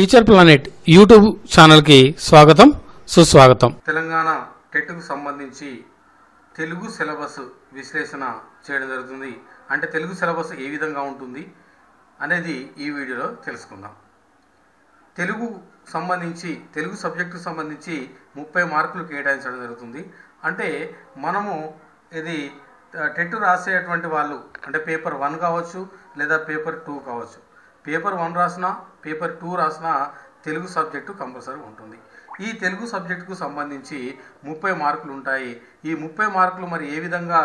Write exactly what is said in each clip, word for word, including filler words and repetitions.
Teacher planet YouTube ఛానల్కి స్వాగతం సుస్వాగతం. తెలంగాణ టెట్కు సంబంధించి తెలుగు సిలబస్ విశ్లేషణ చేయడం జరుగుతుంది. అంటే తెలుగు సిలబస్ ఏ విధంగా ఉంటుంది అనేది ఈ వీడియోలో తెలుసుకుందాం. తెలుగు సంబంధించి తెలుగు సబ్జెక్టుకు సంబంధించి ముప్పై మార్కులు కేటాయించడం జరుగుతుంది. అంటే మనము ఇది టెట్ రాసేటువంటి వాళ్ళు అంటే పేపర్ వన్ కావచ్చు లేదా పేపర్ టూ కావచ్చు. పేపర్ వన్ రాసినా పేపర్ టూ రాసినా తెలుగు సబ్జెక్టు కంపల్సరీ ఉంటుంది. ఈ తెలుగు సబ్జెక్టుకు సంబంధించి ముప్పై మార్కులు ఉంటాయి. ఈ ముప్పై మార్కులు మరి ఏ విధంగా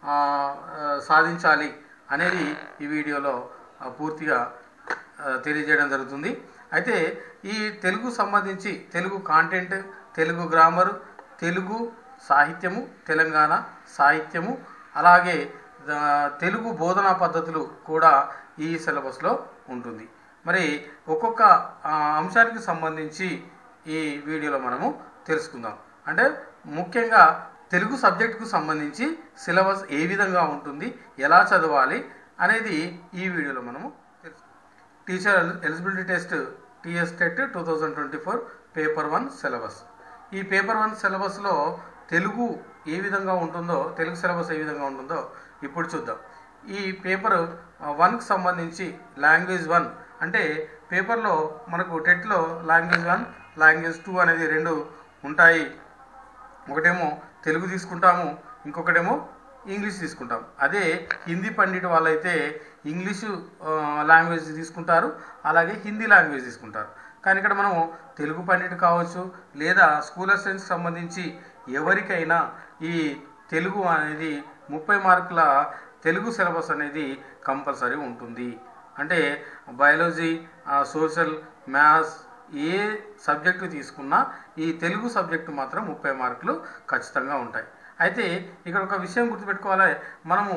సాధించాలి అనేది ఈ వీడియోలో పూర్తిగా తెలియజేయడం జరుగుతుంది. అయితే ఈ తెలుగు సంబంధించి తెలుగు కాంటెంట్, తెలుగు గ్రామర్, తెలుగు సాహిత్యము, తెలంగాణ సాహిత్యము, అలాగే తెలుగు బోధనా పద్ధతులు కూడా ఈ సిలబస్లో ఉంటుంది. మరి ఒక్కొక్క అంశానికి సంబంధించి ఈ వీడియోలో మనము తెలుసుకుందాం. అంటే ముఖ్యంగా తెలుగు సబ్జెక్టుకు సంబంధించి సిలబస్ ఏ విధంగా ఉంటుంది, ఎలా చదవాలి అనేది ఈ వీడియోలో మనము తెలుసుకుందాం. Teacher eligibility test TS TET two thousand twenty four paper one syllabus. ఈ పేపర్ వన్ సిలబస్లో తెలుగు ఏ విధంగా ఉంటుందో, తెలుగు సిలబస్ ఏ విధంగా ఉంటుందో ఇప్పుడు చూద్దాం. ఈ పేపర్ వన్కి సంబంధించి లాంగ్వేజ్ వన్ అంటే పేపర్లో మనకు టెట్లో లాంగ్వేజ్ వన్ లాంగ్వేజ్ టూ అనేది రెండు ఉంటాయి. ఒకటేమో తెలుగు తీసుకుంటాము, ఇంకొకటేమో ఇంగ్లీష్ తీసుకుంటాం. అదే హిందీ పండిట్ వాళ్ళైతే ఇంగ్లీషు లాంగ్వేజ్ తీసుకుంటారు, అలాగే హిందీ లాంగ్వేజ్ తీసుకుంటారు. కానీ ఇక్కడ మనము తెలుగు పండిట్ కావచ్చు లేదా స్కూల్ అసిస్టెంట్స్కి సంబంధించి ఎవరికైనా ఈ తెలుగు అనేది ముప్పై మార్కుల తెలుగు సిలబస్ అనేది కంపల్సరీ ఉంటుంది. అంటే బయాలజీ, సోషల్, మ్యాథ్స్ ఏ సబ్జెక్టు తీసుకున్నా ఈ తెలుగు సబ్జెక్టు మాత్రం ముప్పై మార్కులు ఖచ్చితంగా ఉంటాయి. అయితే ఇక్కడ ఒక విషయం గుర్తుపెట్టుకోవాలి, మనము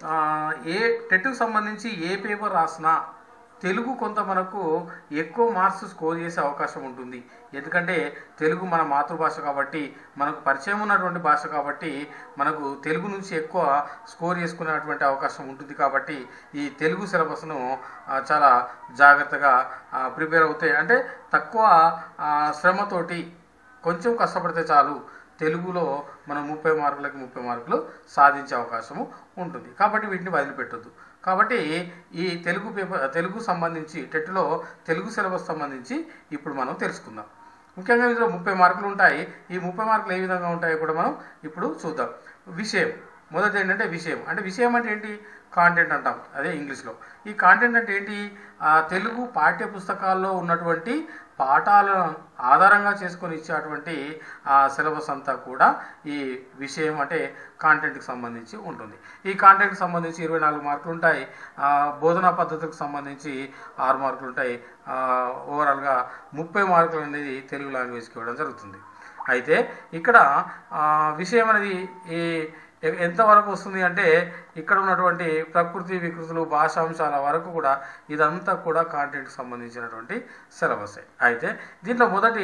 ఏ టెట్కు సంబంధించి ఏ పేపర్ రాసినా తెలుగు కొంత మనకు ఎక్కువ మార్క్స్ స్కోర్ చేసే అవకాశం ఉంటుంది. ఎందుకంటే తెలుగు మన మాతృభాష కాబట్టి, మనకు పరిచయం ఉన్నటువంటి భాష కాబట్టి మనకు తెలుగు నుంచి ఎక్కువ స్కోర్ చేసుకునేటువంటి అవకాశం ఉంటుంది. కాబట్టి ఈ తెలుగు సిలబస్ను చాలా జాగ్రత్తగా ప్రిపేర్ అవుతాయి. అంటే తక్కువ శ్రమతోటి కొంచెం కష్టపడితే చాలు తెలుగులో మనం ముప్పై మార్కులకి ముప్పై మార్కులు సాధించే అవకాశము ఉంటుంది. కాబట్టి వీటిని వదిలిపెట్టొద్దు. కాబట్టి ఈ తెలుగు పేపర్ తెలుగు సంబంధించి టెట్లో తెలుగు సిలబస్ సంబంధించి ఇప్పుడు మనం తెలుసుకుందాం. ముఖ్యంగా ఇందులో ముప్పై మార్కులు ఉంటాయి. ఈ ముప్పై మార్కులు ఏ విధంగా ఉంటాయో కూడా మనం ఇప్పుడు చూద్దాం. విషయం మొదటి ఏంటంటే విషయం. అంటే విషయం అంటే ఏంటి? కాంటెంట్ అంటాం, అదే ఇంగ్లీష్లో. ఈ కాంటెంట్ అంటే ఏంటి? తెలుగు పాఠ్య పుస్తకాల్లో ఉన్నటువంటి పాఠాలను ఆధారంగా చేసుకొని ఇచ్చేటువంటి ఆ సిలబస్ అంతా కూడా ఈ విషయం అంటే కాంటెంట్కి సంబంధించి ఉంటుంది. ఈ కాంటెంట్కి సంబంధించి ఇరవై నాలుగు మార్కులు ఉంటాయి. బోధనా పద్ధతులకు సంబంధించి ఆరు మార్కులు ఉంటాయి. ఓవరాల్గా ముప్పై మార్కులు అనేది తెలుగు లాంగ్వేజ్కి ఇవ్వడం జరుగుతుంది. అయితే ఇక్కడ విషయం అనేది ఈ ఎంతవరకు వస్తుంది అంటే ఇక్కడ ఉన్నటువంటి ప్రకృతి వికృతులు భాషాంశాల వరకు కూడా ఇదంతా కూడా కాంటెంట్కి సంబంధించినటువంటి సిలబసే. అయితే దీంట్లో మొదటి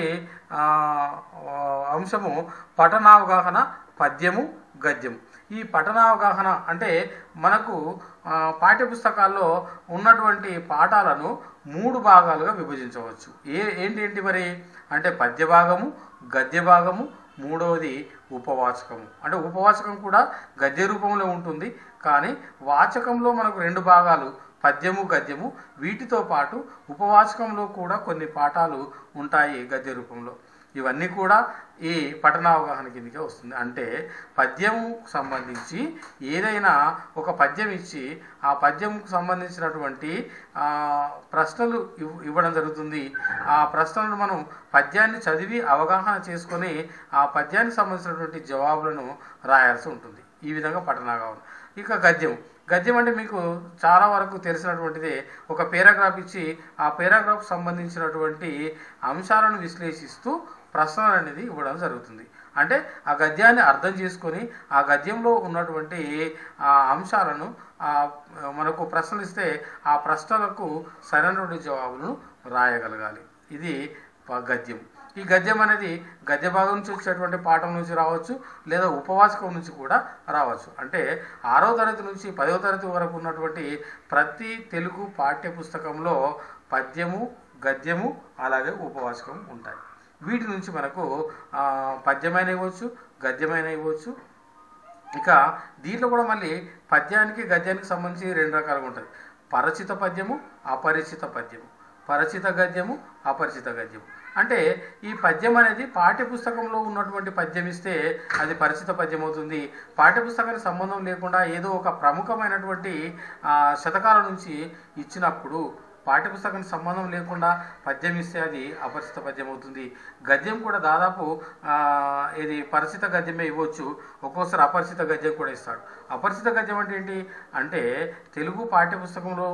అంశము పఠనావగాహన, పద్యము, గద్యము. ఈ పఠనావగాహన అంటే మనకు పాఠ్యపుస్తకాల్లో ఉన్నటువంటి పాఠాలను మూడు భాగాలుగా విభజించవచ్చు. ఏ ఏంటి ఏంటి మరి అంటే పద్య భాగము, గద్య భాగము, మూడవది ఉపవాచకము. అంటే ఉపవాచకం కూడా గద్య రూపంలో ఉంటుంది, కానీ వాచకంలో మనకు రెండు భాగాలు పద్యము, గద్యము. వీటితో పాటు ఉపవాచకంలో కూడా కొన్ని పాఠాలు ఉంటాయి గద్య రూపంలో. ఇవన్నీ కూడా ఈ పఠనావగాహన కిందకే వస్తుంది. అంటే పద్యము సంబంధించి ఏదైనా ఒక పద్యం ఇచ్చి ఆ పద్యంకు సంబంధించినటువంటి ప్రశ్నలు ఇవ్వడం జరుగుతుంది. ఆ ప్రశ్నలను మనం పద్యాన్ని చదివి అవగాహన చేసుకొని ఆ పద్యానికి సంబంధించినటువంటి జవాబులను రాయాల్సి ఉంటుంది. ఈ విధంగా పఠనావగాహన. ఇక గద్యం. గద్యం అంటే మీకు చాలా వరకు తెలిసినటువంటిదే. ఒక పేరాగ్రాఫ్ ఇచ్చి ఆ పేరాగ్రాఫ్ సంబంధించినటువంటి అంశాలను విశ్లేషిస్తూ ప్రశ్నలు అనేది ఇవ్వడం జరుగుతుంది. అంటే ఆ గద్యాన్ని అర్థం చేసుకొని ఆ గద్యంలో ఉన్నటువంటి ఆ అంశాలను మనకు ప్రశ్నలు ఇస్తే ఆ ప్రశ్నలకు సరైనటువంటి జవాబులను రాయగలగాలి. ఇది గద్యం. ఈ గద్యం అనేది గద్య భాగం నుంచి వచ్చేటువంటి పాఠం నుంచి రావచ్చు, లేదా ఉపవాచకం నుంచి కూడా రావచ్చు. అంటే ఆరో తరగతి నుంచి పదవ తరగతి వరకు ఉన్నటువంటి ప్రతి తెలుగు పాఠ్య పుస్తకంలో పద్యము, గద్యము అలాగే ఉపవాచకం ఉంటాయి. వీటి నుంచి మనకు పద్యమైన ఇవ్వచ్చు, గద్యమైన ఇవ్వచ్చు. ఇక దీంట్లో కూడా మళ్ళీ పద్యానికి గద్యానికి సంబంధించి రెండు రకాలుగా ఉంటుంది. పరచిత పద్యము, అపరిచిత పద్యము. పరచిత గద్యము, అపరిచిత గద్యము. అంటే ఈ పద్యం అనేది పాఠ్యపుస్తకంలో ఉన్నటువంటి పద్యం ఇస్తే అది పరిచిత పద్యం అవుతుంది. పాఠ్యపుస్తకానికి సంబంధం లేకుండా ఏదో ఒక ప్రముఖమైనటువంటి శతకాల నుంచి ఇచ్చినప్పుడు పాఠ్యపుస్తకానికి సంబంధం లేకుండా పద్యం ఇస్తే అది అపరిచిత పద్యం అవుతుంది. గద్యం కూడా దాదాపు ఇది పరిచిత గద్యమే ఇవ్వచ్చు, ఒక్కోసారి అపరిచిత గద్యం కూడా ఇస్తాడు. అపరిచిత గద్యం అంటే ఏంటి అంటే తెలుగు పాఠ్యపుస్తకంలో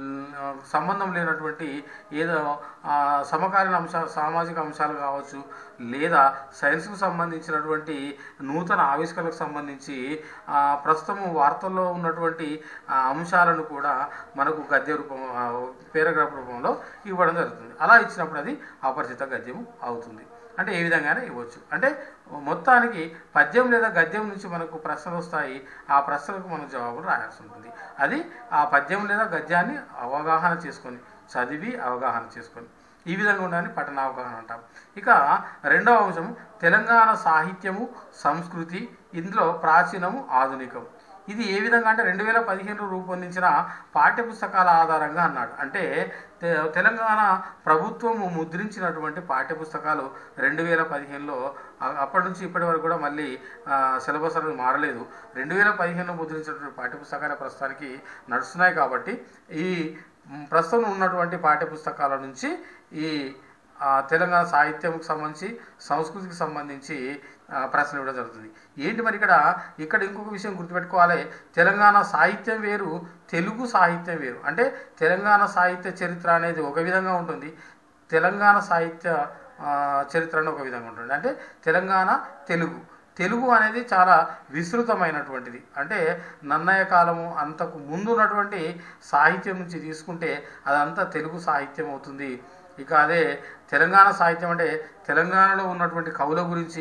సంబంధం లేనటువంటి ఏదో సమకాలీన అంశాలు, సామాజిక అంశాలు కావచ్చు, లేదా సైన్స్కు సంబంధించినటువంటి నూతన ఆవిష్కరణకు సంబంధించి ప్రస్తుతం వార్తల్లో ఉన్నటువంటి అంశాలను కూడా మనకు గద్య రూపం, పేరాగ్రాఫ్ రూపంలో ఇవ్వడం జరుగుతుంది. అలా ఇచ్చినప్పుడు అది అపరిచిత గద్యం అవుతుంది. అంటే ఏ విధంగానే ఇవ్వచ్చు. అంటే మొత్తానికి పద్యం లేదా గద్యం నుంచి మనకు ప్రశ్నలు వస్తాయి. ఆ ప్రశ్నలకు మనం జవాబులు రాయాల్సి ఉంటుంది. అది ఆ పద్యం లేదా గద్యాన్ని అవగాహన చేసుకొని, చదివి అవగాహన చేసుకొని, ఈ విధంగా ఉండాలని పఠన అవగాహన అంటాం. ఇక రెండవ అంశం తెలంగాణ సాహిత్యము, సంస్కృతి. ఇందులో ప్రాచీనము, ఆధునికం. ఇది ఏ విధంగా అంటే రెండు వేల పదిహేనులో రూపొందించిన పాఠ్యపుస్తకాల ఆధారంగా అన్నాడు. అంటే తెలంగాణ ప్రభుత్వము ముద్రించినటువంటి పాఠ్యపుస్తకాలు రెండు వేల పదిహేనులో, అప్పటి నుంచి ఇప్పటి వరకు కూడా మళ్ళీ సిలబస్ అనేది మారలేదు. రెండు వేల పదిహేనులో ముద్రించినటువంటి పాఠ్యపుస్తకాలు ప్రస్తుతానికి నడుస్తున్నాయి. కాబట్టి ఈ ప్రస్తుతం ఉన్నటువంటి పాఠ్యపుస్తకాల నుంచి ఈ తెలంగాణ సాహిత్యంకి సంబంధించి, సంస్కృతికి సంబంధించి ప్రశ్నలు ఇవ్వడం జరుగుతుంది. ఏంటి మరి ఇక్కడ ఇక్కడ ఇంకొక విషయం గుర్తుపెట్టుకోవాలి. తెలంగాణ సాహిత్యం వేరు, తెలుగు సాహిత్యం వేరు. అంటే తెలంగాణ సాహిత్య చరిత్ర అనేది ఒక విధంగా ఉంటుంది, తెలంగాణ సాహిత్య చరిత్ర అనేది ఒక విధంగా ఉంటుంది. అంటే తెలంగాణ తెలుగు తెలుగు అనేది చాలా విస్తృతమైనటువంటిది. అంటే నన్నయ్య కాలము అంతకు ముందు ఉన్నటువంటి సాహిత్యం నుంచి తీసుకుంటే అదంతా తెలుగు సాహిత్యం అవుతుంది. ఇక అదే తెలంగాణ సాహిత్యం అంటే తెలంగాణలో ఉన్నటువంటి కవుల గురించి,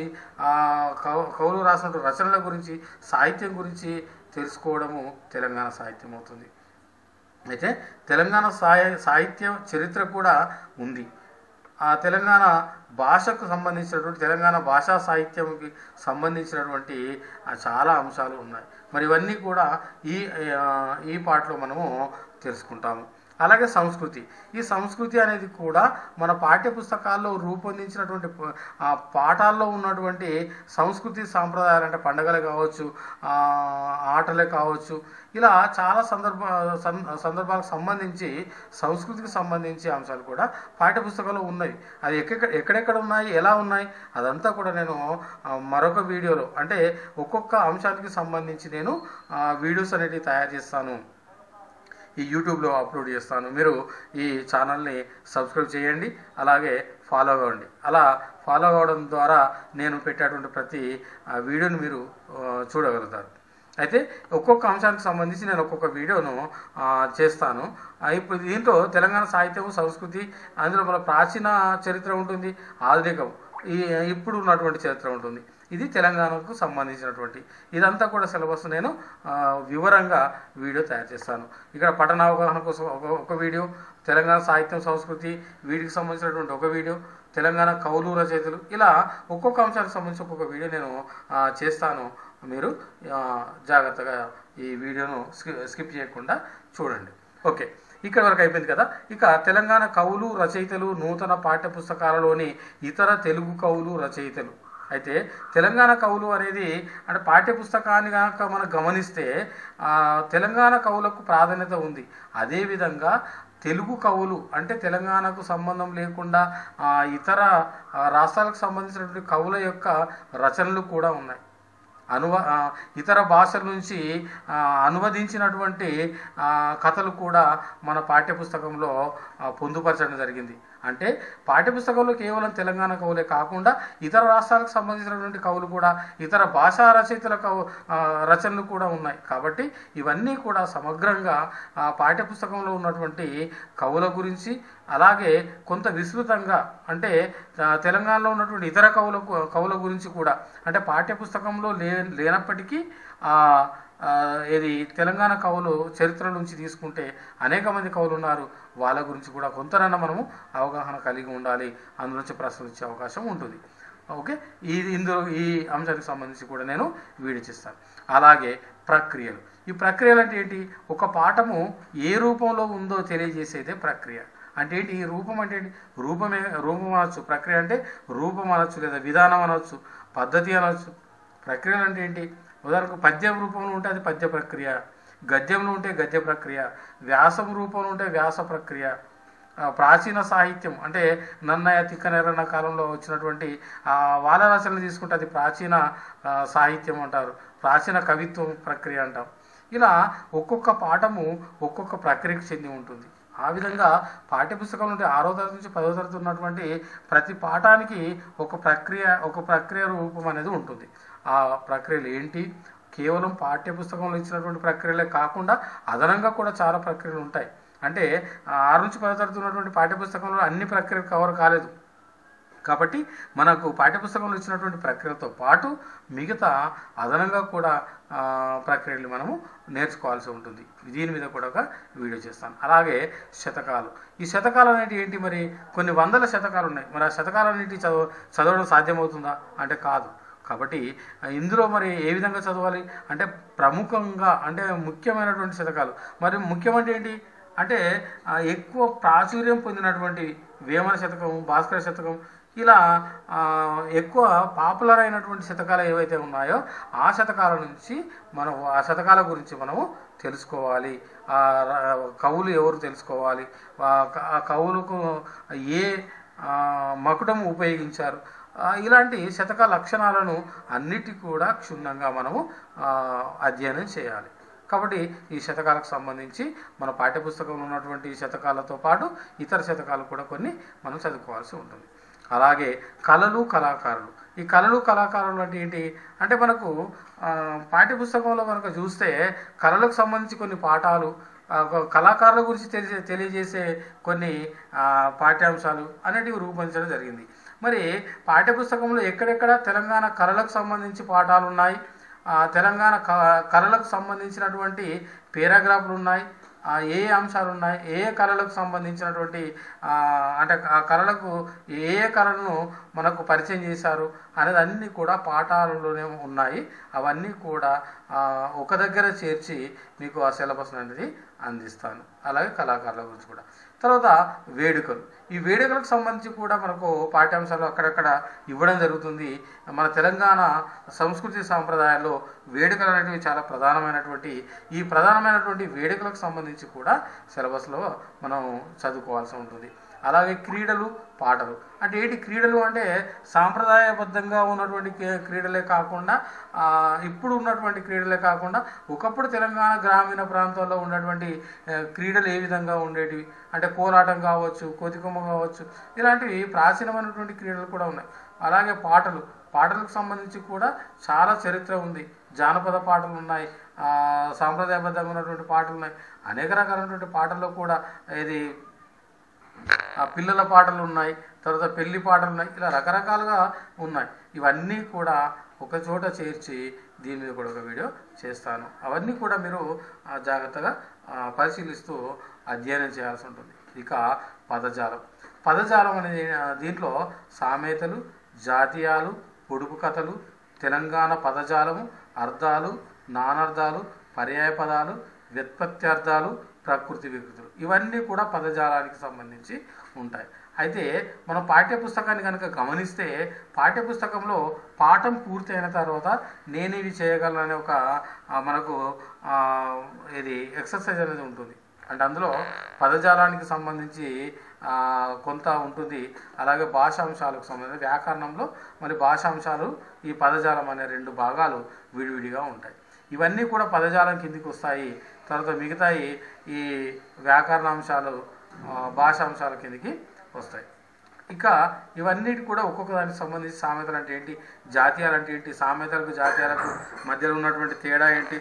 కవులు రాసినటువంటి రచనల గురించి, సాహిత్యం గురించి తెలుసుకోవడము తెలంగాణ సాహిత్యం అవుతుంది. అయితే తెలంగాణ సాహి సాహిత్యం చరిత్ర కూడా ఉంది. ఆ తెలంగాణ భాషకు సంబంధించినటువంటి, తెలంగాణ భాషా సాహిత్యంకి సంబంధించినటువంటి చాలా అంశాలు ఉన్నాయి. మరి ఇవన్నీ కూడా ఈ ఈ పాటలో మనము తెలుసుకుంటాము. అలాగే సంస్కృతి. ఈ సంస్కృతి అనేది కూడా మన పాఠ్యపుస్తకాల్లో రూపొందించినటువంటి పాఠాల్లో ఉన్నటువంటి సంస్కృతి సాంప్రదాయాలు, అంటే పండుగలు కావచ్చు, ఆటలే కావచ్చు, ఇలా చాలా సందర్భ సందర్భాలకు సంబంధించి సంస్కృతికి సంబంధించి అంశాలు కూడా పాఠ్యపుస్తకాల్లో ఉన్నాయి. అది ఎక్కడ ఎక్కడెక్కడ ఉన్నాయి, ఎలా ఉన్నాయి, అదంతా కూడా నేను మరొక వీడియోలో, అంటే ఒక్కొక్క అంశానికి సంబంధించి నేను వీడియోస్ అనేవి తయారు చేస్తాను, ఈ యూట్యూబ్లో అప్లోడ్ చేస్తాను. మీరు ఈ ఛానల్ని సబ్స్క్రైబ్ చేయండి, అలాగే ఫాలో అవ్వండి. అలా ఫాలో అవ్వడం ద్వారా నేను పెట్టేటువంటి ప్రతి వీడియోని మీరు చూడగలుగుతారు. అయితే ఒక్కొక్క అంశానికి సంబంధించి నేను ఒక్కొక్క వీడియోను చేస్తాను. ఇప్పుడు దీంట్లో తెలంగాణ సాహిత్యం, సంస్కృతి, అందులో మన ప్రాచీన చరిత్ర ఉంటుంది, ఆధునికం, ఈ ఇప్పుడు ఉన్నటువంటి చరిత్ర ఉంటుంది. ఇది తెలంగాణకు సంబంధించినటువంటి ఇదంతా కూడా సిలబస్ నేను వివరంగా వీడియో తయారు చేస్తాను. ఇక్కడ పఠన అవగాహన కోసం ఒక వీడియో, తెలంగాణ సాహిత్యం, సంస్కృతి వీటికి సంబంధించినటువంటి ఒక వీడియో, తెలంగాణ కవులు, రచయితలు, ఇలా ఒక్కొక్క అంశానికి సంబంధించి ఒక్కొక్క వీడియో నేను చేస్తాను. మీరు జాగ్రత్తగా ఈ వీడియోను స్కిప్ చేయకుండా చూడండి. ఓకే, ఇక్కడ వరకు అయిపోయింది కదా. ఇక తెలంగాణ కవులు, రచయితలు, నూతన పాఠ్యపుస్తకాలలోని ఇతర తెలుగు కవులు, రచయితలు. అయితే తెలంగాణ కవులు అనేది అంటే పాఠ్యపుస్తకాన్ని కనుక మనం గమనిస్తే తెలంగాణ కవులకు ప్రాధాన్యత ఉంది. అదేవిధంగా తెలుగు కవులు అంటే తెలంగాణకు సంబంధం లేకుండా ఇతర రాష్ట్రాలకు సంబంధించినటువంటి కవుల యొక్క రచనలు కూడా ఉన్నాయి. అనువ ఇతర భాషల నుంచి అనువదించినటువంటి కథలు కూడా మన పాఠ్యపుస్తకంలో పొందుపరచడం జరిగింది. అంటే పాఠ్యపుస్తకంలో కేవలం తెలంగాణ కవులే కాకుండా ఇతర రాష్ట్రాలకు సంబంధించినటువంటి కవులు కూడా, ఇతర భాషా రచయితల కవు రచనలు కూడా ఉన్నాయి. కాబట్టి ఇవన్నీ కూడా సమగ్రంగా పాఠ్యపుస్తకంలో ఉన్నటువంటి కవుల గురించి, అలాగే కొంత విస్తృతంగా అంటే తెలంగాణలో ఉన్నటువంటి ఇతర కవుల కవుల గురించి కూడా, అంటే పాఠ్యపుస్తకంలో లే లేనప్పటికీ ఇది తెలంగాణ కవులు చరిత్ర నుంచి తీసుకుంటే అనేక మంది కవులు ఉన్నారు. వాళ్ళ గురించి కూడా కొంతనన్నా మనము అవగాహన కలిగి ఉండాలి. అందులో నుంచి ప్రశ్నలు ఇచ్చే అవకాశం ఉంటుంది. ఓకే, ఇది ఇందులో ఈ అంశానికి సంబంధించి కూడా నేను వీడియో చేస్తాను. అలాగే ప్రక్రియలు. ఈ ప్రక్రియలు అంటే ఏంటి? ఒక పాఠము ఏ రూపంలో ఉందో తెలియజేసేదే ప్రక్రియ. అంటే ఏంటి? ఈ రూపం అంటే ఏంటి? రూపమే రూపం అనొచ్చు, ప్రక్రియ అంటే రూపం అనొచ్చు, లేదా విధానం అనొచ్చు, పద్ధతి అనొచ్చు. ప్రక్రియలు అంటే ఏంటి? ఉదాహరణకు పద్యం రూపంలో ఉంటే అది పద్య ప్రక్రియ, గద్యంలో ఉంటే గద్య ప్రక్రియ, వ్యాసం రూపంలో ఉంటే వ్యాస ప్రక్రియ. ప్రాచీన సాహిత్యం అంటే నన్నయ తిక్కనెర్రన్న కాలంలో వచ్చినటువంటి వాళ్ళ రచనలు తీసుకుంటే అది ప్రాచీన సాహిత్యం అంటారు, ప్రాచీన కవిత్వం ప్రక్రియ అంటాం. ఇలా ఒక్కొక్క పాఠము ఒక్కొక్క ప్రక్రియకు చెంది ఉంటుంది. ఆ విధంగా పాఠ్యపుస్తకం నుండి ఆరో తరగతి నుంచి పదో తరగతి ఉన్నటువంటి ప్రతి పాఠానికి ఒక ప్రక్రియ ఒక ప్రక్రియ రూపం అనేది ఉంటుంది. ఆ ప్రక్రియలు ఏంటి? కేవలం పాఠ్యపుస్తకంలో ఇచ్చినటువంటి ప్రక్రియలే కాకుండా అదనంగా కూడా చాలా ప్రక్రియలు ఉంటాయి. అంటే ఆరు నుంచి పదో తరగతి ఉన్నటువంటి పాఠ్యపుస్తకంలో అన్ని ప్రక్రియలు కవర్ కాలేదు కాబట్టి మనకు పాఠ్యపుస్తకంలో ఇచ్చినటువంటి ప్రక్రియలతో పాటు మిగతా అదనంగా కూడా ప్రక్రియలు మనము నేర్చుకోవాల్సి ఉంటుంది. దీని మీద కూడా ఒక వీడియో చేస్తాను. అలాగే శతకాలు. ఈ శతకాలు అనేవి ఏంటి? మరి కొన్ని వందల శతకాలు ఉన్నాయి. మరి ఆ శతకాలన్నిటి చదవ చదవడం సాధ్యమవుతుందా అంటే కాదు. కాబట్టి ఇందులో మరి ఏ విధంగా చదవాలి అంటే ప్రముఖంగా అంటే ముఖ్యమైనటువంటి శతకాలు. మరి ముఖ్యమంటే ఏంటి అంటే ఎక్కువ ప్రాచుర్యం పొందినటువంటి వేమన శతకం, భాస్కర శతకం, ఇలా ఎక్కువ పాపులర్ అయినటువంటి శతకాలు ఏవైతే ఉన్నాయో ఆ శతకాల నుంచి మనం ఆ శతకాల గురించి మనము తెలుసుకోవాలి. కవులు ఎవరు తెలుసుకోవాలి, ఆ కవులకు ఏ మకుటము ఉపయోగించారు, ఇలాంటి శతక లక్షణాలను అన్నిటి కూడా క్షుణ్ణంగా మనము అధ్యయనం చేయాలి. కాబట్టి ఈ శతకాలకు సంబంధించి మన పాఠ్యపుస్తకంలో ఉన్నటువంటి శతకాలతో పాటు ఇతర శతకాలు కూడా కొన్ని మనం చదువుకోవాల్సి ఉంటుంది. అలాగే కళలు, కళాకారులు. ఈ కళలు కళాకారులు అంటే ఏంటి అంటే మనకు పాఠ్యపుస్తకంలో కనుక చూస్తే కళలకు సంబంధించి కొన్ని పాఠాలు, కళాకారుల గురించి తెలిసే తెలియజేసే కొన్ని పాఠ్యాంశాలు అనేటివి రూపొందించడం జరిగింది. మరి పాఠ్యపుస్తకంలో ఎక్కడెక్కడ తెలంగాణ కళలకు సంబంధించి పాఠాలు ఉన్నాయి, తెలంగాణ కళలకు సంబంధించినటువంటి పేరాగ్రాఫ్లు ఉన్నాయి, ఏ అంశాలు ఉన్నాయి, ఏ కళలకు సంబంధించినటువంటి అంటే ఆ కళలకు ఏ ఏ కళలను మనకు పరిచయం చేశారు అనేది అన్నీ కూడా పాఠాలలోనే ఉన్నాయి. అవన్నీ కూడా ఒక దగ్గర చేర్చి మీకు ఆ సిలబస్ అనేది అందిస్తాను. అలాగే కళాకారుల గురించి కూడా. తర్వాత వేడుకలు. ఈ వేడుకలకు సంబంధించి కూడా మనకు పాఠ్యాంశాలు అక్కడక్కడ ఇవ్వడం జరుగుతుంది. మన తెలంగాణ సంస్కృతి సాంప్రదాయాల్లో వేడుకలు అనేవి చాలా ప్రధానమైనటువంటి ఈ ప్రధానమైనటువంటి వేడుకలకు సంబంధించి కూడా సిలబస్లో మనం చదువుకోవాల్సి ఉంటుంది. అలాగే క్రీడలు, పాటలు. అంటే ఏంటి క్రీడలు అంటే సాంప్రదాయబద్ధంగా ఉన్నటువంటి క్రీడలే కాకుండా ఇప్పుడు ఉన్నటువంటి క్రీడలే కాకుండా ఒకప్పుడు తెలంగాణ గ్రామీణ ప్రాంతాల్లో ఉన్నటువంటి క్రీడలు ఏ విధంగా ఉండేటివి అంటే కోలాటం కావచ్చు, కోతికొమ్మ కావచ్చు, ఇలాంటివి ప్రాచీనమైనటువంటి క్రీడలు కూడా ఉన్నాయి. అలాగే పాటలు. పాటలకు సంబంధించి కూడా చాలా చరిత్ర ఉంది. జానపద పాటలు ఉన్నాయి, సాంప్రదాయబద్ధంగా ఉన్నటువంటి పాటలు ఉన్నాయి. అనేక రకాలైనటువంటి పాటల్లో కూడా ఇది పిల్లల పాటలు ఉన్నాయి, తర్వాత పెళ్లి పాటలు ఉన్నాయి, ఇలా రకరకాలుగా ఉన్నాయి. ఇవన్నీ కూడా ఒక చోట చేర్చి దీని మీద కూడా ఒక వీడియో చేస్తాను. అవన్నీ కూడా మీరు జాగ్రత్తగా పరిశీలిస్తూ అధ్యయనం చేయాల్సి ఉంటుంది. ఇక పదజాలం. పదజాలం అనేది దీంట్లో సామెతలు, జాతీయాలు, పొడుపు కథలు, తెలంగాణ పదజాలము, అర్థాలు, నానార్థాలు, పర్యాయ పదాలు, వ్యుత్పత్త్యర్థాలు, ప్రకృతి వికృతులు, ఇవన్నీ కూడా పదజాలానికి సంబంధించి ఉంటాయి. అయితే మనం పాఠ్యపుస్తకాన్ని కనుక గమనిస్తే పాఠ్యపుస్తకంలో పాఠం పూర్తయిన తర్వాత నేను ఇవి చేయగలను అనే ఒక మనకు ఇది ఎక్సర్సైజ్ అనేది ఉంటుంది. అంటే అందులో పదజాలానికి సంబంధించి కొంత ఉంటుంది. అలాగే భాషాంశాలకు సంబంధించి వ్యాకరణంలో మరి భాషాంశాలు, ఈ పదజాలం అనే రెండు భాగాలు విడివిడిగా ఉంటాయి. ఇవన్నీ కూడా పదజాలం కిందికి వస్తాయి. తర్వాత మిగతాయి ఈ వ్యాకరణాంశాలు, భాషాంశాల కిందికి వస్తాయి. ఇక ఇవన్నిటి కూడా ఒక్కొక్క దానికి సంబంధించి సామెతలు అంటే ఏంటి, జాతీయాలు అంటే ఏంటి, సామెతలకు జాతీయాలకు మధ్యలో ఉన్నటువంటి తేడా ఏంటి,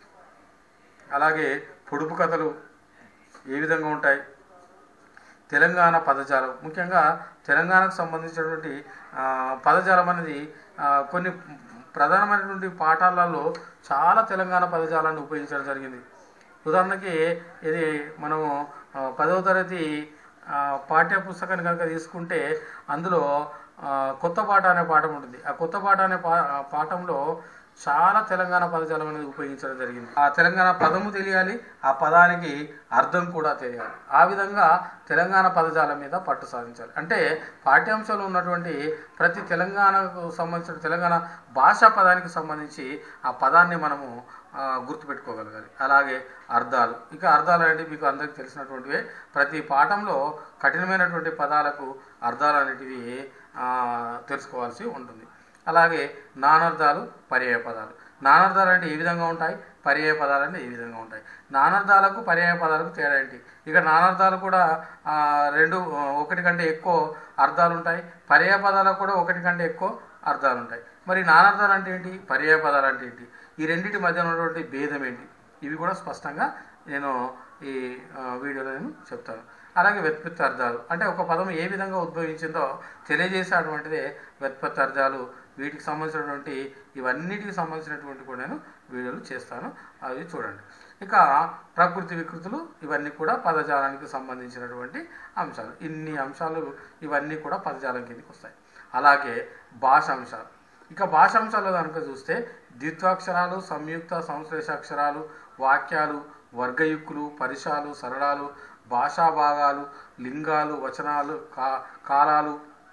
అలాగే పొడుపు కథలు ఏ విధంగా ఉంటాయి, తెలంగాణ పదజాలం, ముఖ్యంగా తెలంగాణకు సంబంధించినటువంటి పదజాలం అనేది కొన్ని ప్రధానమైనటువంటి పాఠాలలో చాలా తెలంగాణ పదజాలాన్ని ఉపయోగించడం జరిగింది. ఉదాహరణకి ఇది మనము ఆ, పదవ తరగతి ఆ, పాఠ్య పుస్తకాన్ని కనుక తీసుకుంటే అందులో ఆ, కొత్త పాట అనే పాఠం ఉంటుంది. ఆ కొత్త పాట అనే పా ఆ పాఠంలో చాలా తెలంగాణ పదజాలం అనేది ఉపయోగించడం జరిగింది. ఆ తెలంగాణ పదము తెలియాలి, ఆ పదానికి అర్థం కూడా తెలియాలి. ఆ విధంగా తెలంగాణ పదజాలం మీద పట్టు సాధించాలి. అంటే పాఠ్యాంశాలు ఉన్నటువంటి ప్రతి తెలంగాణకు సంబంధించిన తెలంగాణ భాషా పదానికి సంబంధించి ఆ పదాన్ని మనము ఆ, గుర్తుపెట్టుకోగలగాలి. అలాగే అర్థాలు, ఇక అర్థాలు అనేవి మీకు అందరికీ తెలిసినటువంటివే. ప్రతి పాఠంలో కఠినమైనటువంటి పదాలకు అర్థాలు అనేటివి ఆ, తెలుసుకోవాల్సి ఉంటుంది. అలాగే నానర్థాలు, పర్యాయ పదాలు. నానర్థాలు అంటే ఏ విధంగా ఉంటాయి, పర్యాయ పదాలు అంటే ఏ విధంగా ఉంటాయి. నానర్థాలకు పర్యాయ పదాలకు తేడా ఏంటి? ఇక నానర్థాలు కూడా ఆ, రెండు ఒకటి కంటే ఎక్కువ అర్థాలు ఉంటాయి, పర్యాయ పదాలకు కూడా ఒకటి కంటే ఎక్కువ అర్థాలు ఉంటాయి. మరి నానర్థాలు అంటే ఏంటి, పర్యాయ పదాలు అంటే ఏంటి, ఈ రెండింటి మధ్య ఉన్నటువంటి భేదం ఏంటి, ఇవి కూడా స్పష్టంగా నేను ఈ ఆ, వీడియోలో నేను చెప్తాను. అలాగే వ్యుత్పత్తి అర్థాలు అంటే ఒక పదం ఏ విధంగా ఉద్భవించిందో తెలియజేసేటువంటిదే వ్యుత్పత్తి అర్థాలు. వీటికి సంబంధించినటువంటి ఇవన్నిటికి సంబంధించినటువంటి కూడా నేను వీడియోలు చేస్తాను, అవి చూడండి. ఇక ప్రకృతి వికృతులు, ఇవన్నీ కూడా పదజాలానికి సంబంధించినటువంటి అంశాలు. ఇన్ని అంశాలు ఇవన్నీ కూడా పదజాలం కిందకి వస్తాయి. అలాగే భాషాంశాలు. ఇక భాషాంశాలు కనుక చూస్తే ద్విత్వాక్షరాలు, సంయుక్త సంశ్లేష అక్షరాలు, వాక్యాలు, వర్గయుక్కులు, పరిశాలు, సరళాలు, భాషా భాగాలు, లింగాలు, వచనాలు, కా కాలాలు,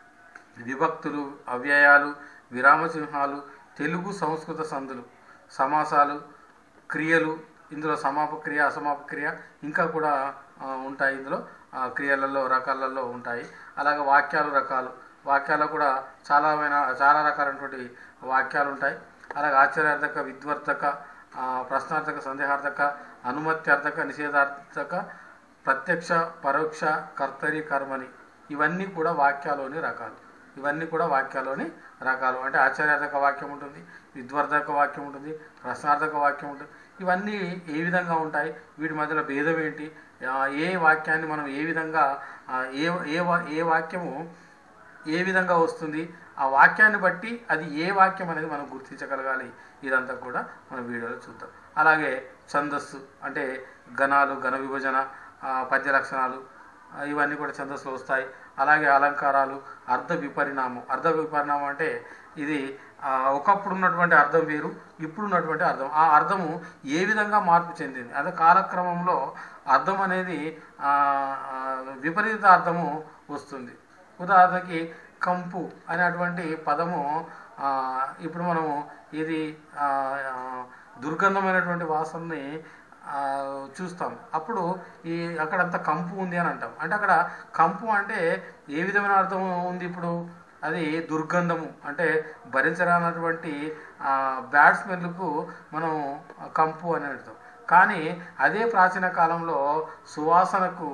విభక్తులు, అవ్యయాలు, విరామచిహ్నాలు, తెలుగు సంస్కృత సందులు, సమాసాలు, క్రియలు, ఇందులో సమాపక్రియ, అసమాపక్రియ ఇంకా కూడా ఆ, ఉంటాయి. ఇందులో ఆ, క్రియలలో రకాలలో ఉంటాయి. అలాగే వాక్యాలు రకాలు, వాక్యాలు కూడా చాలా చాలా రకాలైనటువంటి వాక్యాలు ఉంటాయి. అలాగే ఆశ్చర్యార్థక, విద్వర్ధక, ఆ, ప్రశ్నార్థక, సందేహార్థక, అనుమత్యార్థక, నిషేధార్థక, ప్రత్యక్ష, పరోక్ష, కర్తరి, కర్మని, ఇవన్నీ కూడా వాక్యాలోని రకాలు. ఇవన్నీ కూడా వాక్యాలోని రకాలు. అంటే ఆశ్చర్యార్థక వాక్యం ఉంటుంది, విద్వర్ధక వాక్యం ఉంటుంది, ప్రశ్నార్థక వాక్యం ఉంటుంది. ఇవన్నీ ఏ విధంగా ఉంటాయి, వీటి మధ్యలో భేదం ఏంటి, ఆ, ఏ వాక్యాన్ని మనం ఏ విధంగా ఆ, ఏ ఏ వా- ఏ వాక్యము ఏ విధంగా వస్తుంది, ఆ వాక్యాన్ని బట్టి అది ఏ వాక్యం అనేది మనం గుర్తించగలగాలి. ఇదంతా కూడా మనం వీడియోలో చూద్దాం. అలాగే ఛందస్సు అంటే గణాలు, ఘన విభజన, ఆ, పద్య లక్షణాలు, ఆ, ఇవన్నీ కూడా ఛందస్సులో వస్తాయి. అలాగే అలంకారాలు, అర్థ విపరిణామం. అర్థ విపరిణామం అంటే ఇది ఆ, ఒకప్పుడు ఉన్నటువంటి అర్థం వేరు, ఇప్పుడు ఉన్నటువంటి అర్థం, ఆ అర్థము ఏ విధంగా మార్పు చెందింది, అదే కాలక్రమంలో అర్థం అనేది ఆ, ఆ, విపరీత అర్థము వస్తుంది. ఉదాహరణకి కంపు అనేటువంటి పదము ఆ, ఇప్పుడు మనము ఇది ఆ, ఆ, దుర్గంధమైనటువంటి వాసనని ఆ, చూస్తాం. అప్పుడు ఈ అక్కడంతా కంపు ఉంది అని అంటాం. అంటే అక్కడ కంపు అంటే ఏ విధమైన అర్థం ఉంది, ఇప్పుడు అది దుర్గంధము అంటే భరించరానటువంటి బ్యాడ్ స్మెల్కు మనం కంపు అని అర్థం. కానీ అదే ప్రాచీన కాలంలో సువాసనకు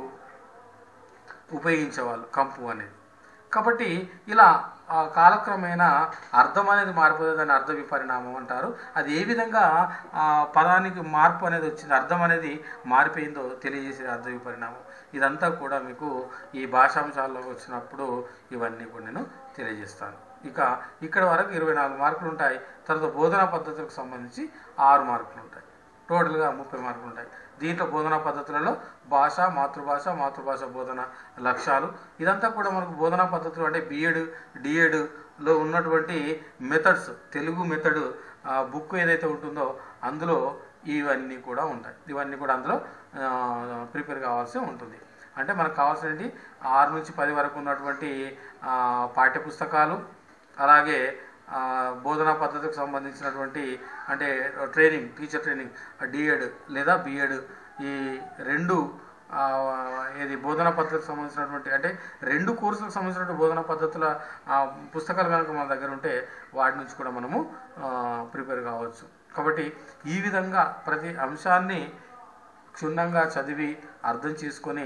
ఉపయోగించేవాళ్ళు కంపు అనేది. కాబట్టి ఇలా ఆ, కాలక్రమేణా అర్థం అనేది మారిపోతుంది, దాన్ని అర్థ విపరిణామం అంటారు. అది ఏ విధంగా ఆ, పదానికి మార్పు అనేది వచ్చింది, అర్థం అనేది మారిపోయిందో తెలియజేసే అర్థ విపరిణామం. ఇదంతా కూడా మీకు ఈ భాషాంశాల్లో వచ్చినప్పుడు ఇవన్నీ కూడా నేను తెలియజేస్తాను. ఇక ఇక్కడ వరకు ఇరవై నాలుగు మార్కులు ఉంటాయి. తర్వాత బోధనా పద్ధతులకు సంబంధించి ఆరు మార్కులు ఉంటాయి. టోటల్గా ముప్పై మార్కులు ఉంటాయి. దీంట్లో బోధనా పద్ధతులలో భాష, మాతృభాష, మాతృభాష బోధన లక్ష్యాలు, ఇదంతా కూడా మనకు బోధనా పద్ధతులు అంటే బిఎడ్, డిఎడ్లో ఉన్నటువంటి మెథడ్స్, తెలుగు మెథడ్ బుక్ ఏదైతే ఉంటుందో అందులో ఇవన్నీ కూడా ఉంటాయి. ఇవన్నీ కూడా అందులో ప్రిపేర్ కావాల్సి ఉంటుంది. అంటే మనకు కావాల్సినవి ఆరు నుంచి పది వరకు ఉన్నటువంటి పాఠ్య పుస్తకాలు, అలాగే బోధనా పద్ధతికి సంబంధించినటువంటి అంటే ట్రైనింగ్, టీచర్ ట్రైనింగ్, డిఎడ్ లేదా బిఎడ్, ఈ రెండు ఇది బోధనా పద్ధతికి సంబంధించినటువంటి అంటే రెండు కోర్సులకు సంబంధించినటువంటి బోధనా పద్ధతుల పుస్తకాలు కనుక మన దగ్గర ఉంటే వాటి నుంచి కూడా మనము ప్రిపేర్ కావచ్చు. కాబట్టి ఈ విధంగా ప్రతి అంశాన్ని క్షుణ్ణంగా చదివి అర్థం చేసుకొని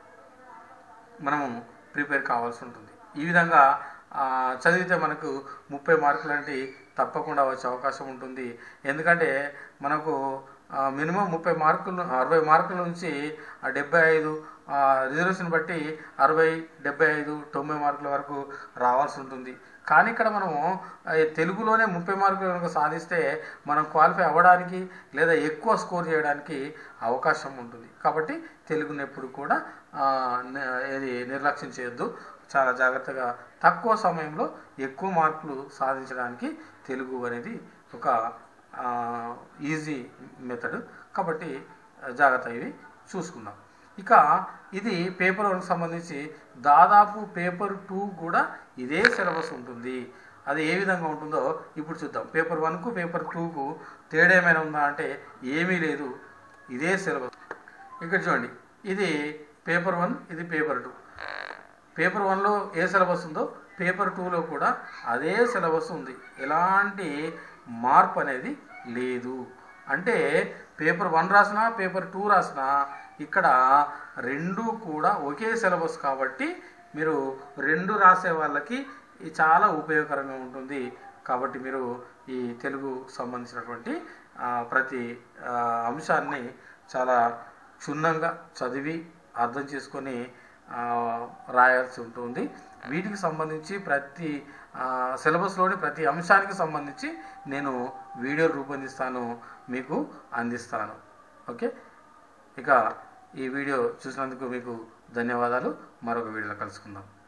మనము ప్రిపేర్ కావాల్సి ఉంటుంది. ఈ విధంగా చదివితే మనకు ముప్పై మార్కులు అంటే తప్పకుండా వచ్చే అవకాశం ఉంటుంది. ఎందుకంటే మనకు మినిమం ముప్పై మార్కులు అరవై మార్కుల నుంచి డెబ్బై ఐదు రిజర్వేషన్ బట్టి అరవై, డెబ్బై ఐదు, తొంభై మార్కుల వరకు రావాల్సి ఉంటుంది. కానీ ఇక్కడ మనము తెలుగులోనే ముప్పై మార్కులు కనుక సాధిస్తే మనం క్వాలిఫై అవ్వడానికి లేదా ఎక్కువ స్కోర్ చేయడానికి అవకాశం ఉంటుంది. కాబట్టి తెలుగుని ఎప్పుడు కూడా ఏది నిర్లక్ష్యం చేయొద్దు. చాలా జాగ్రత్తగా తక్కువ సమయంలో ఎక్కువ మార్కులు సాధించడానికి తెలుగు అనేది ఒక ఈజీ మెథడ్. కాబట్టి జాగ్రత్త ఇవి చూసుకుందాం. ఇక ఇది పేపర్ వన్కి సంబంధించి దాదాపు పేపర్ టూ కూడా ఇదే సిలబస్ ఉంటుంది. అది ఏ విధంగా ఉంటుందో ఇప్పుడు చూద్దాం. పేపర్ వన్కు పేపర్ టూకు తేడా ఏమైనా ఉందా అంటే ఏమీ లేదు, ఇదే సిలబస్. ఇక్కడ చూడండి, ఇది పేపర్ వన్, ఇది పేపర్ టూ. పేపర్ వన్లో ఏ సిలబస్ ఉందో పేపర్ టూలో కూడా అదే సిలబస్ ఉంది, ఎలాంటి మార్పు అనేది లేదు. అంటే పేపర్ వన్ రాసినా పేపర్ టూ రాసినా ఇక్కడ రెండు కూడా ఒకే సిలబస్ కాబట్టి మీరు రెండు రాసే వాళ్ళకి ఇది చాలా ఉపయోగకరంగా ఉంటుంది. కాబట్టి మీరు ఈ తెలుగు సంబంధించినటువంటి ప్రతి అంశాన్ని చాలా క్షుణ్ణంగా చదివి అర్థం చేసుకొని రాయాల్సి ఉంటుంది. వీటికి సంబంధించి ప్రతి సిలబస్లోని ప్రతి అంశానికి సంబంధించి నేను వీడియోలు రూపొందిస్తాను, మీకు అందిస్తాను. ఓకే, ఇక ఈ వీడియో చూసినందుకు మీకు ధన్యవాదాలు. మరొక వీడియోలో కలుసుకుందాం.